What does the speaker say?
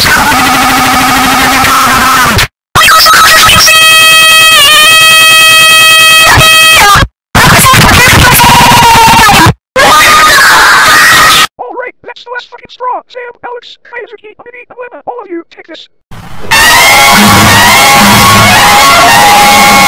Alright, that's the last fucking straw. Sam, Alex, Miyazuki, Amini, and Lena, all of you, take this.